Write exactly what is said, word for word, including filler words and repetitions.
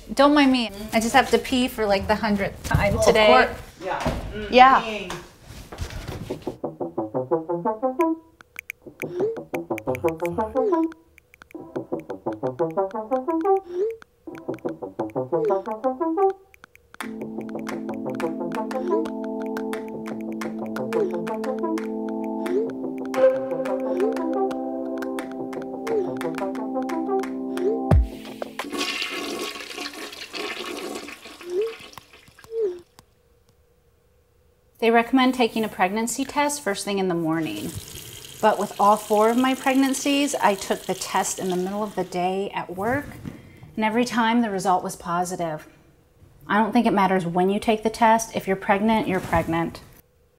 Don't mind me. I just have to pee for like the hundredth time oh, today. Of course. Yeah. Mm, yeah. Peeing. They recommend taking a pregnancy test first thing in the morning. But with all four of my pregnancies, I took the test in the middle of the day at work, and every time the result was positive. I don't think it matters when you take the test. If you're pregnant, you're pregnant.